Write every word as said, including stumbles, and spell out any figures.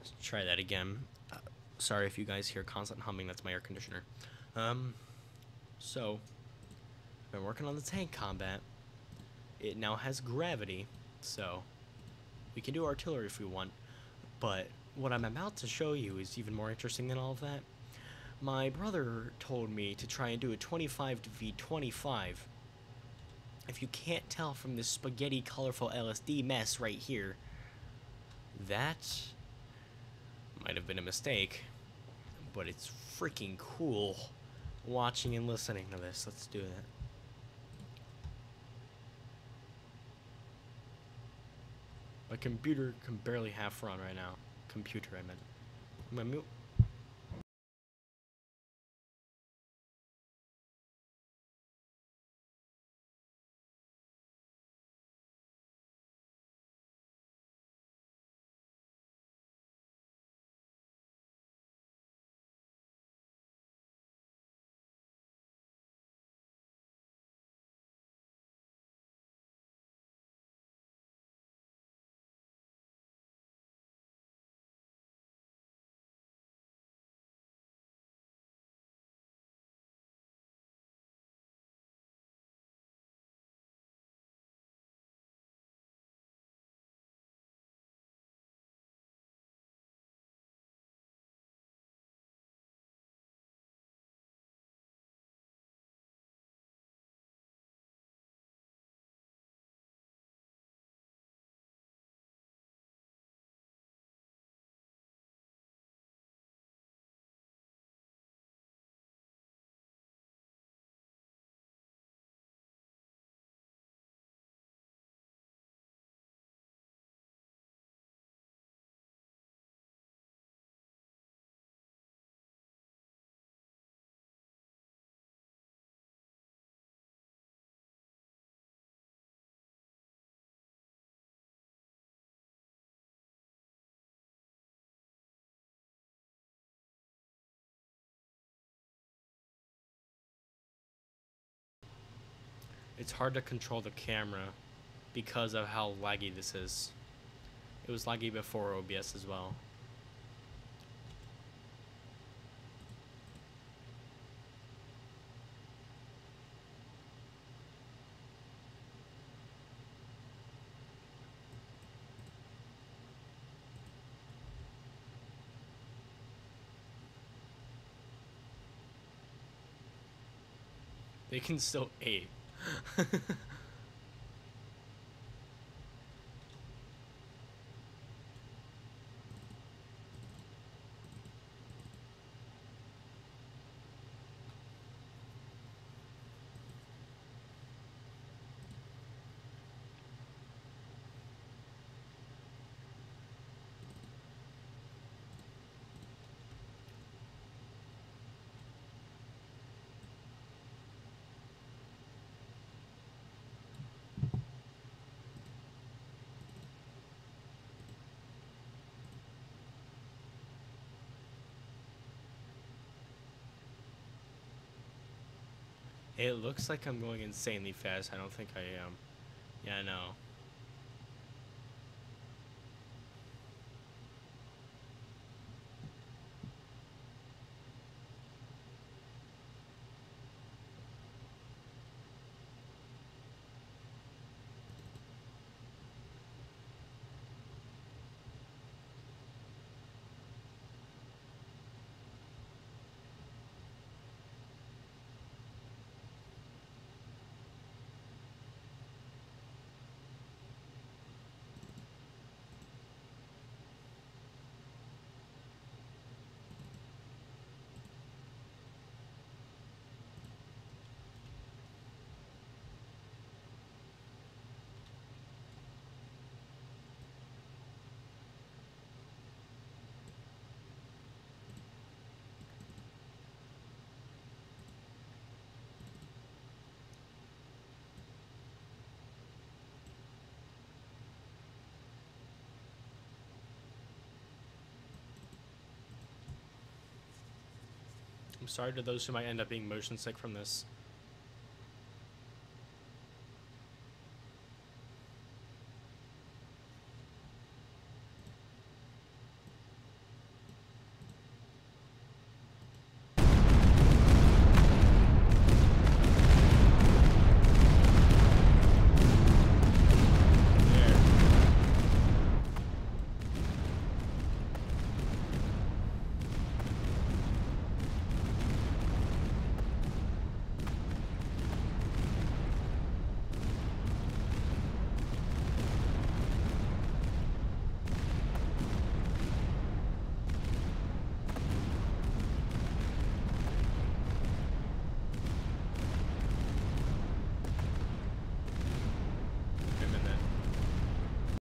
Try that again. Uh, sorry if you guys hear constant humming, that's my air conditioner. Um, so, I've been working on the tank combat. It now has gravity, so we can do artillery if we want. But what I'm about to show you is even more interesting than all of that. My brother told me to try and do a twenty-five v twenty-five. If you can't tell from this spaghetti colorful L S D mess right here, that might have been a mistake, but it's freaking cool watching and listening to this. Let's do that. My computer can barely half run right now. Computer, I meant. My mute. It's hard to control the camera because of how laggy this is. It was laggy before O B S as well. They can still aim. It looks like I'm going insanely fast. I don't think I am. Yeah, I know. I'm sorry to those who might end up being motion sick from this.